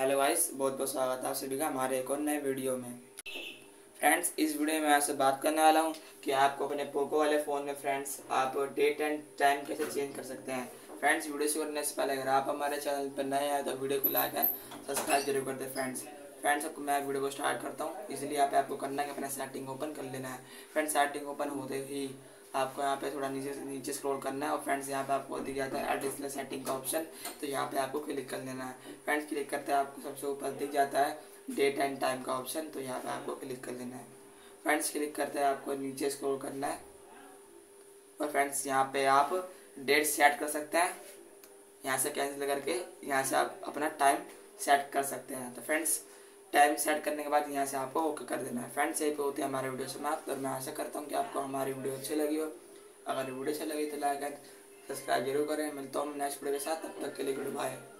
Hello guys, बहुत बहुत स्वागत है आप सभी का हमारे एक और नए वीडियो में। फ्रेंड्स, इस वीडियो में आपसे बात करने वाला हूं कि आपको अपने पोको वाले फ़ोन में फ्रेंड्स आप डेट एंड टाइम कैसे चेंज कर सकते हैं। फ्रेंड्स, वीडियो शुरू करने से पहले अगर आप हमारे चैनल पर नए आए तो वीडियो को लाइक एंड सब्सक्राइब जरूर कर दें। फ्रेंड्स आपको मैं वीडियो को स्टार्ट करता हूँ। इसलिए यहाँ पे आपको करना है कि अपना सेटिंग ओपन कर लेना है। फ्रेंड्स, सेटिंग ओपन होते ही आपको यहाँ पे थोड़ा नीचे स्क्रॉल करना है और फ्रेंड्स यहाँ पे आपको दिख जाता है एडिशनल सेटिंग का ऑप्शन। तो यहाँ पे आपको क्लिक कर लेना है। फ्रेंड्स, क्लिक करते हैं आपको सबसे ऊपर दिख जाता है डेट एंड टाइम का ऑप्शन। तो यहाँ पे आपको क्लिक कर लेना है। फ्रेंड्स, क्लिक करते हैं आपको नीचे स्क्रॉल करना है और फ्रेंड्स यहाँ पे आप डेट सेट कर सकते हैं। यहाँ से कैंसिल करके यहाँ से आप अपना टाइम सेट कर सकते हैं। तो फ्रेंड्स, टाइम सेट करने के बाद यहाँ से आपको ओके कर देना है। फ्रेंड्स, यही पे होती है हमारी वीडियो समाप्त और मैं आशा करता हूँ कि आपको हमारी वीडियो अच्छी लगी हो। अगर वीडियो अच्छी लगी तो लाइक एंड सब्सक्राइब जरूर करें। मिलता हूँ नेक्स्ट वीडियो के साथ, तब तक के लिए गुड बाय।